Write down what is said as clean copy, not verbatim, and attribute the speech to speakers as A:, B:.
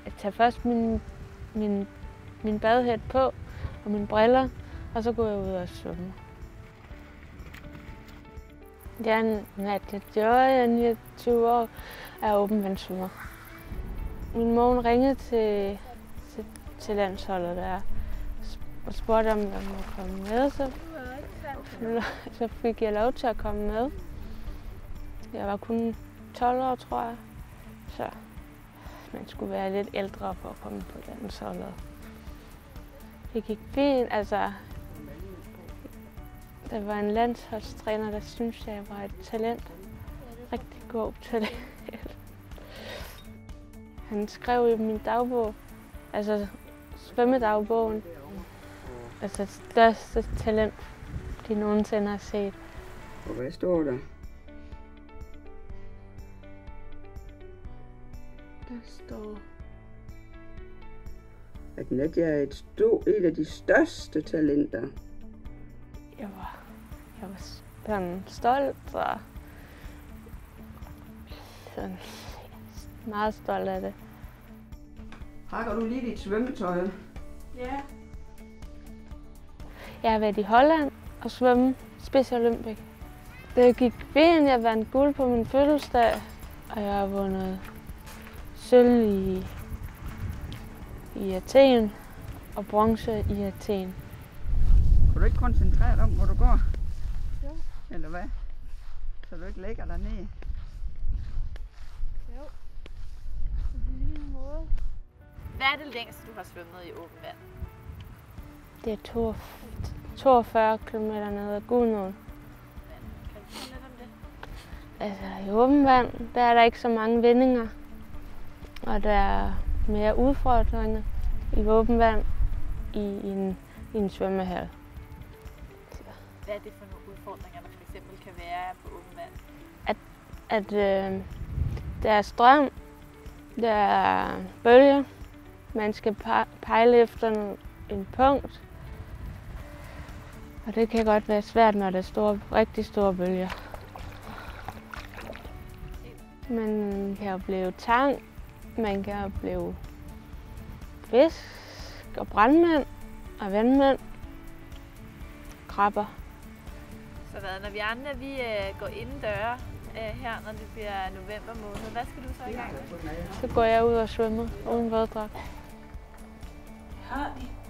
A: at tage først min badehæt på og mine briller, og så går jeg ud og svømme. Jeg er Nadia Joy, jeg er 29 år, og er åbenvandssvømmer. Min mor ringede til landsholdet der og spurgte, om jeg måtte komme med, så fik jeg lov til at komme med. Jeg var kun 12 år, tror jeg, så man skulle være lidt ældre for at komme på landsholdet. Det gik fint, altså. Der var en landsholdstræner, der syntes, jeg var et talent. Rigtig god talent. Han skrev i min dagbog, altså svømmedagbogen, altså det største talent, de nogensinde har set.
B: Og hvad står der?
A: Der står,
B: at Nadia er et af de største talenter.
A: Jeg var sådan stolt og sådan meget stolt af det.
B: Pakker du lige dit svømmetøj?
A: Ja. Jeg har været i Holland og svømme Special Olympic. Det gik fint. Jeg vandt guld på min fødselsdag, og jeg har vundet sølv i Athen og bronze i Athen.
B: Kan du ikke koncentrere dig om, hvor du går?
A: Jo.
B: Eller hvad? Så du ikke lægger dig ned?
A: Jo. På lige en måde.
C: Hvad er det længste, du har svømmet i åbent vand?
A: Det er 42 km ned ad Gudenåen.
C: Kan du sige lidt om det?
A: Altså i åbent vand, der er der ikke så mange vendinger. Og der er mere udfordringer i åbent vand i en svømmehal.
C: Hvad er det for nogle udfordringer, der f.eks. kan være på åbent vand?
A: At der er strøm, der er bølger, man skal pejle efter en punkt. Og det kan godt være svært, når der er rigtig store bølger. Man kan opleve tang, man kan opleve fisk og brandmænd og vandmænd, krabber.
C: Så når vi andre går indendøre her, når det bliver november måned, hvad skal du så i gang med?
A: Så går jeg ud og svømmer uden våddragt.
D: Har vi